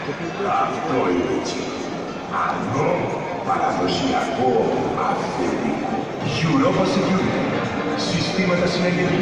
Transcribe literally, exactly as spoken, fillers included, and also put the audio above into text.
Αυτό είναι έτσι. Ανώ παραδοσιακό αυθεντικό. Europa Security. Συστήματα συνεργείας.